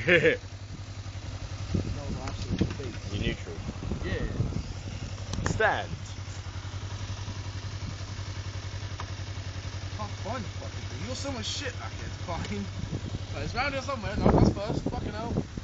You're neutral. Yeah. Stand. Can't find the fucking thing. You got so much shit back here to find. Like, it's round here somewhere. No, that's first. Fucking hell.